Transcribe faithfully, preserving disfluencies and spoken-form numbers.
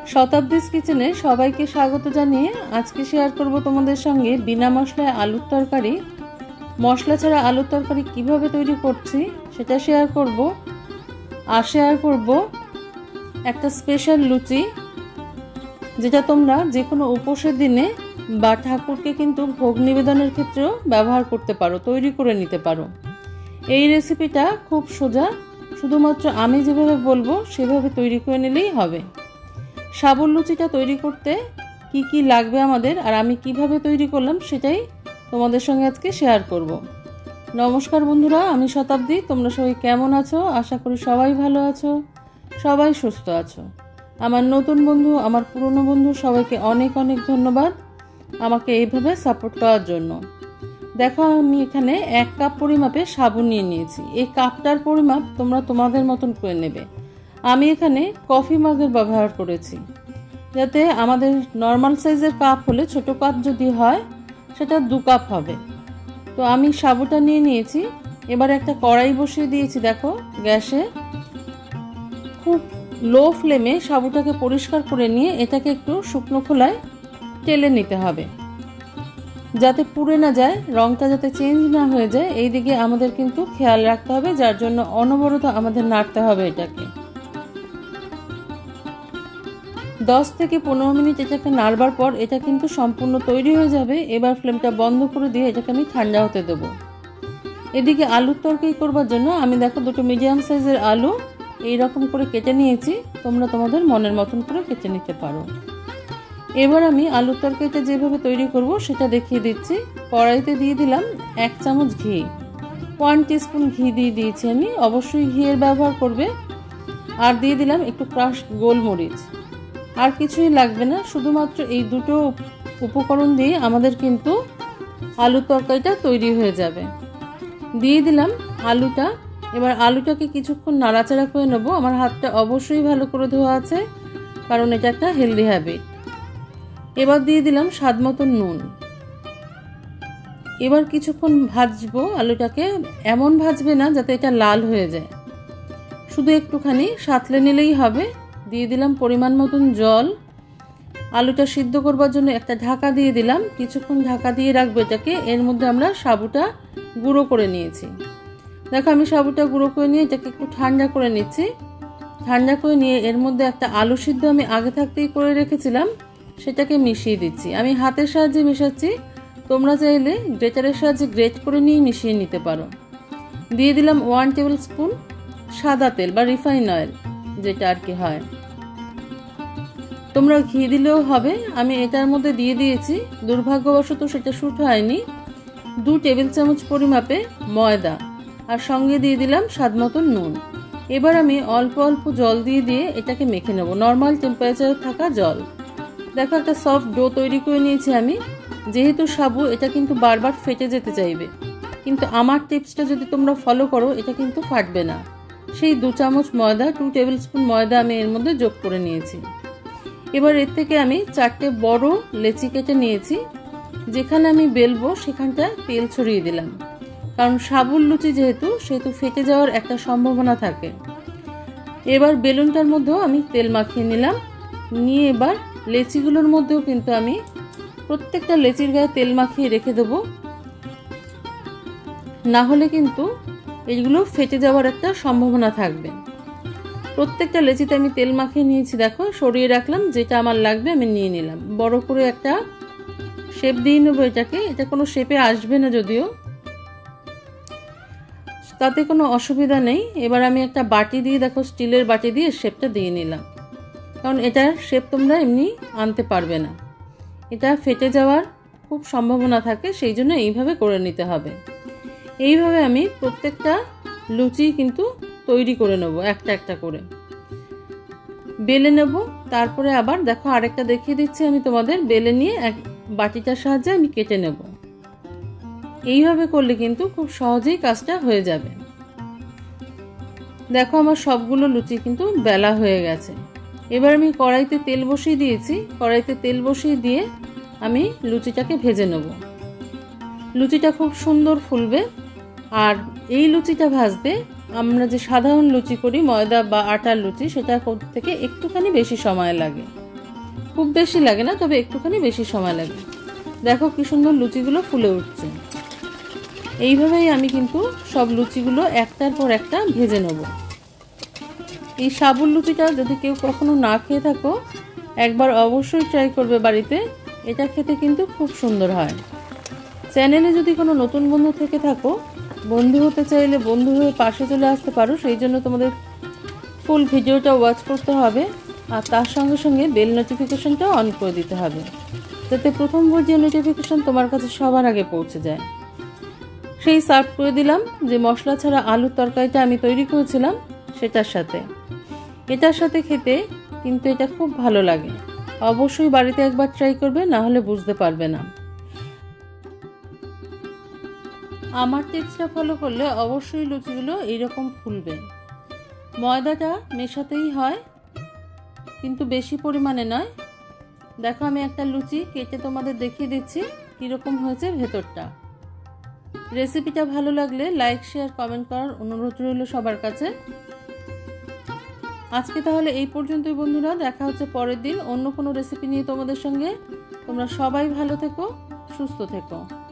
শতাব্দীস কিচেনে সবাইকে স্বাগত জানিয়ে আজকে শেয়ার করব তোমাদের সঙ্গে বিনা মশলায় আলুর তরকারি। মশলা ছাড়া আলুর তরকারি কিভাবে তৈরি করছি সেটা শেয়ার করব। আর শেয়ার করব একটা স্পেশাল লুচি, যেটা তোমরা যে কোনো উপোসের দিনে বা ঠাকুরকে কিন্তু ভোগ নিবেদনের ক্ষেত্রেও ব্যবহার করতে পারো, তৈরি করে নিতে পারো। এই রেসিপিটা খুব সোজা, শুধুমাত্র আমি যেভাবে বলবো সেভাবে তৈরি করে নিলেই হবে। সাবুর লুচিটা তৈরি করতে কি কি লাগবে আমাদের আর আমি কিভাবে তৈরি করলাম সেটাই তোমাদের সঙ্গে আজকে শেয়ার করব। নমস্কার বন্ধুরা, আমি শতাব্দী। তোমরা সবাই কেমন আছো? আশা করি সবাই ভালো আছো, সবাই সুস্থ আছো। আমার নতুন বন্ধু, আমার পুরনো বন্ধু, সবাইকে অনেক অনেক ধন্যবাদ আমাকে এইভাবে সাপোর্ট করার জন্য। দেখো, আমি এখানে এক কাপ পরিমাপে সাবু নিয়ে নিয়েছি। এই কাপটার পরিমাপ তোমরা তোমাদের মতন করে নেবে। আমি এখানে কফি মাগের ব্যবহার করেছি, যাতে আমাদের নর্মাল সাইজের কাপ হলে, ছোট কাপ যদি হয় সেটা দু কাপ হবে। তো আমি সাবুটা নিয়ে নিয়েছি। এবার একটা কড়াই বসিয়ে দিয়েছি। দেখো, গ্যাসে খুব লো ফ্লেমে সাবুটাকে পরিষ্কার করে নিয়ে এটাকে একটু শুকনো খোলায় টেলে নিতে হবে, যাতে পুড়ে না যায়, রংটা যাতে চেঞ্জ না হয়ে যায়। এই দিকে আমাদের কিন্তু খেয়াল রাখতে হবে, যার জন্য অনবরত আমাদের নাড়তে হবে এটাকে। দশ থেকে পনেরো মিনিট এটাকে নাড়বার পর এটা কিন্তু সম্পূর্ণ তৈরি হয়ে যাবে। এবার ফ্লেমটা বন্ধ করে দিয়ে এটাকে আমি ঠান্ডা হতে দেবো। এদিকে আলুর তরকারি করবার জন্য আমি দেখো দুটো মিডিয়াম সাইজের আলু এইরকম করে কেটে নিয়েছি। তোমরা তোমাদের মনের মতন করে কেটে নিতে পারো। এবার আমি আলুর তরকারিটা যেভাবে তৈরি করব সেটা দেখিয়ে দিচ্ছি। কড়াইতে দিয়ে দিলাম এক চামচ ঘি, ওয়ান টিস্পুন ঘি দিয়ে দিয়েছি আমি। অবশ্যই ঘিয়ের ব্যবহার করবে। আর দিয়ে দিলাম একটু ক্রাশড গোলমরিচ। আর কিছুই লাগবে না, শুধুমাত্র এই দুটো উপকরণ দিয়ে আমাদের কিন্তু আলুর তরকারিটা তৈরি হয়ে যাবে। দিয়ে দিলাম আলুটা। এবার আলুটাকে কিছুক্ষণ নাড়াচাড়া করে নেব। আমার হাতটা অবশ্যই ভালো করে ধোয়া আছে, কারণ এটা একটা হেলদি হ্যাবিট। এবার দিয়ে দিলাম স্বাদ মতন নুন। এবার কিছুক্ষণ ভাজবো আলুটাকে। এমন ভাজবে না যাতে এটা লাল হয়ে যায়, শুধু একটুখানি সাঁতলে নিলেই হবে। দিয়ে দিলাম পরিমাণ মতন জল। আলুটা সিদ্ধ করবার জন্য একটা ঢাকা দিয়ে দিলাম। কিছুক্ষণ ঢাকা দিয়ে রাখবো এটাকে। এর মধ্যে আমরা সাবুটা গুঁড়ো করে নিয়েছি। দেখো, আমি সাবুটা গুঁড়ো করে নিয়ে এটাকে একটু ঠান্ডা করে নিচ্ছি। ঠান্ডা করে নিয়ে এর মধ্যে একটা আলু সিদ্ধ আমি আগে থাকতেই করে রেখেছিলাম, সেটাকে মিশিয়ে দিচ্ছি। আমি হাতের সাহায্যে মেশাচ্ছি, তোমরা চাইলে গ্রেটারের সাহায্যে গ্রেট করে নিয়ে মিশিয়ে নিতে পারো। দিয়ে দিলাম ওয়ান টেবিল স্পুন সাদা তেল বা রিফাইন অয়েল, যেটা আর কি হয়। তোমরা ঘি দিলেও হবে। আমি এটার মধ্যে দিয়ে দিয়েছি, দুর্ভাগ্যবশত সেটা শুট হয়নি, দু টেবিল চামচ পরিমাপে ময়দা। আর সঙ্গে দিয়ে দিলাম স্বাদ মতন নুন। এবার আমি অল্প অল্প জল দিয়ে দিয়ে এটাকে মেখে নেব, নর্মাল টেম্পারেচারে থাকা জল। দেখো, একটা সফট ডো তৈরি করে নিয়েছি আমি। যেহেতু সাবু, এটা কিন্তু বারবার ফেটে যেতে চাইবে, কিন্তু আমার টিপসটা যদি তোমরা ফলো করো এটা কিন্তু ফাটবে না। সেই দু চামচ ময়দা, টু টেবিল স্পুন ময়দা আমি এর মধ্যে যোগ করে নিয়েছি। এবার এর থেকে আমি চারটে বড় লেচি কেটে নিয়েছি। যেখানে আমি বেলবো সেখানটা তেল ছড়িয়ে দিলাম, কারণ সাবুর লুচি যেহেতু, সেহেতু ফেটে যাওয়ার একটা সম্ভাবনা থাকে। এবার বেলুনটার মধ্যেও আমি তেল মাখিয়ে নিলাম। নিয়ে এবার লেচিগুলোর মধ্যেও কিন্তু আমি প্রত্যেকটা লেচির গায়ে তেল মাখিয়ে রেখে দেবো, না হলে কিন্তু এইগুলো ফেটে যাওয়ার একটা সম্ভাবনা থাকবে। প্রত্যেকটা লেচিতে আমি তেল মাখিয়ে নিয়েছি। দেখো, সরিয়ে রাখলাম, যেটা আমার লাগবে আমি নিয়ে নিলাম। বড় করে একটা শেপ দিয়ে নেবো এটাকে। এটা কোনো শেপে আসবে না যদিও, তাতে কোনো অসুবিধা নেই। এবার আমি একটা বাটি দিয়ে, দেখো স্টিলের বাটি দিয়ে শেপটা দিয়ে নিলাম, কারণ এটার শেপ তোমরা এমনি আনতে পারবে না, এটা ফেটে যাওয়ার খুব সম্ভাবনা থাকে, সেই জন্য এইভাবে করে নিতে হবে। এইভাবে আমি প্রত্যেকটা লুচি কিন্তু তৈরি করে নেব, একটা একটা করে বেলে নেব। তারপরে আবার দেখো আরেকটা দেখিয়ে দিচ্ছি আমি তোমাদের। বেলে নিয়ে এক বাটিটার সাহায্যে আমি কেটে নেব। এইভাবে করলে কিন্তু খুব সহজেই কাজটা হয়ে যাবে। দেখো, আমার সবগুলো লুচি কিন্তু বেলা হয়ে গেছে। এবার আমি কড়াইতে তেল বসিয়ে দিয়েছি। কড়াইতে তেল বসিয়ে দিয়ে আমি লুচিটাকে ভেজে নেব। লুচিটা খুব সুন্দর ফুলবে। আর এই লুচিটা ভাজতে আমরা যে সাধারণ লুচি করি, ময়দা বা আটার লুচি, সেটা থেকে একটুখানি বেশি সময় লাগে। খুব বেশি লাগে না, তবে একটুখানি বেশি সময় লাগে। দেখো কি সুন্দর লুচিগুলো ফুলে উঠছে। এইভাবেই আমি কিন্তু সব লুচিগুলো একটার পর একটা ভেজে নেব। এই সাবুর লুচিটা যদি কেউ কখনো না খেয়ে থাকো, একবার অবশ্যই ট্রাই করবে বাড়িতে। এটা খেতে কিন্তু খুব সুন্দর হয়। চ্যানেলে যদি কোনো নতুন বন্ধু থেকে থাকো, বন্ধু হতে চাইলে বন্ধু হয়ে পাশে চলে আসতে পারো। সেই জন্য তোমাদের ফুল ভিডিওটা ওয়াচ করতে হবে, আর তার সঙ্গে সঙ্গে বেল নোটিফিকেশনটাও অন করে দিতে হবে, যাতে প্রথম ভিডিও নোটিফিকেশন তোমার কাছে সবার আগে পৌঁছে যায়। সেই সার্ভ করে দিলাম যে মশলা ছাড়া আলুর তরকারিটা আমি তৈরি করেছিলাম সেটার সাথে। এটার সাথে খেতে কিন্তু এটা খুব ভালো লাগে। অবশ্যই বাড়িতে একবার ট্রাই করবে, না হলে বুঝতে পারবে না। আমার টিপসটা ফলো করলে অবশ্যই লুচিগুলো এইরকম ফুলবে। ময়দাটা মেশাতেই হয়, কিন্তু বেশি পরিমাণে নয়। দেখো আমি একটা লুচি কেটে তোমাদের দেখিয়ে দিচ্ছি কীরকম হয়েছে ভেতরটা। রেসিপিটা ভালো লাগলে লাইক শেয়ার কমেন্ট করার অনুরোধ রইল সবার কাছে। আজকে তাহলে এই পর্যন্তই বন্ধুরা, দেখা হচ্ছে পরের দিন অন্য কোনো রেসিপি নিয়ে তোমাদের সঙ্গে। তোমরা সবাই ভালো থেকো, সুস্থ থেকো।